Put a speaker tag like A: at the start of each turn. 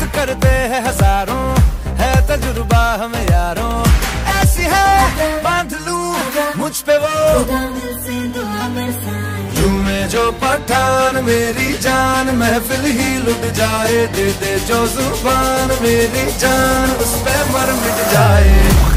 A: करते हैं हजारों, है तजुर्बा हमें यारों। ऐसी है बांध लूं मुझ पे वो, झूमे जो पठान मेरी जान, महफिल ही लुट जाए। दे दे जो जुबान मेरी जान, उस पे मर मिट जाए।